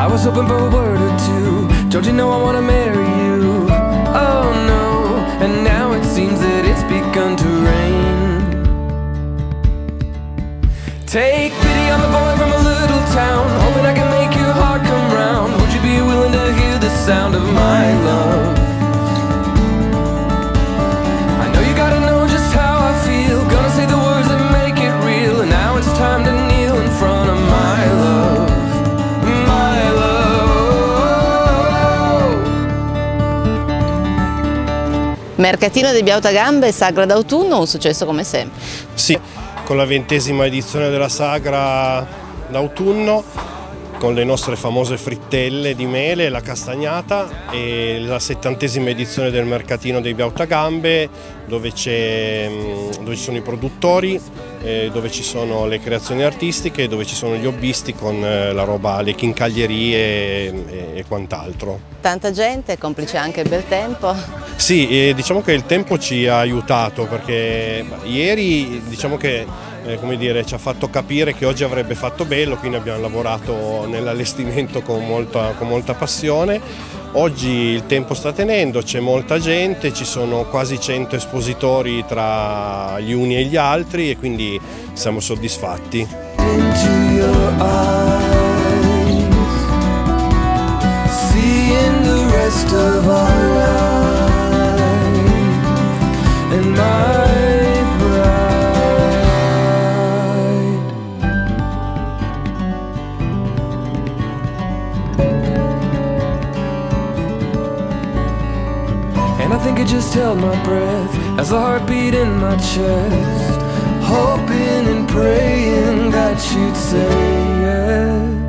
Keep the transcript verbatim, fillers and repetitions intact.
I was hoping for a word or two. Don't you know I wanna marry you? Oh no, and now it seems that it's begun to rain. Take pity on the boy from a little town, hoping I can make your heart come round. Would you be willing to hear the sound of my love? I know you gotta know just how I feel. Gonna say the words that make it real. And now it's time to kneel in front of my love. My love. Mercatino dei Biautagambe, Sagra d'autunno, un successo come sempre. Sì, con la ventesima edizione della Sagra d'autunno, con le nostre famose frittelle di mele, la castagnata, e la settantesima edizione del Mercatino dei Biautagambe, dove, c'è, dove ci sono i produttori, eh, dove ci sono le creazioni artistiche, dove ci sono gli hobbisti con eh, la roba, le chincaglierie e, e quant'altro. Tanta gente, complice anche il bel tempo. Sì, e diciamo che il tempo ci ha aiutato, perché ieri diciamo che eh, come dire, ci ha fatto capire che oggi avrebbe fatto bello, quindi abbiamo lavorato nell'allestimento con molta, con molta passione. Oggi il tempo sta tenendo, c'è molta gente, ci sono quasi cento espositori tra gli uni e gli altri e quindi siamo soddisfatti. And I think I just held my breath as the heartbeat in my chest, hoping and praying that you'd say yes.